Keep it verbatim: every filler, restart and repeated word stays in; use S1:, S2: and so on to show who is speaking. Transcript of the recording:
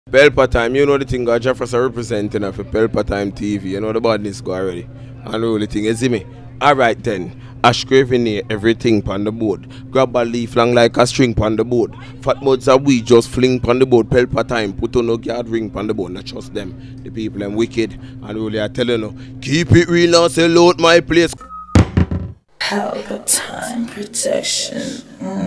S1: Pelpa time, you know the thing that Jefferson representing for Pelpa time T V. You know the badness go already. And the thing, you see me? Alright then. Ash craving here, everything on the board. Grab a leaf long like a string on the board. Fat muds are we just fling on the board. Pelpa time, put on no guard ring on the board. Not trust them. The people them wicked. And really I tell you no. Keep it real now, sell out my place.
S2: Pelpa time protection. Mm.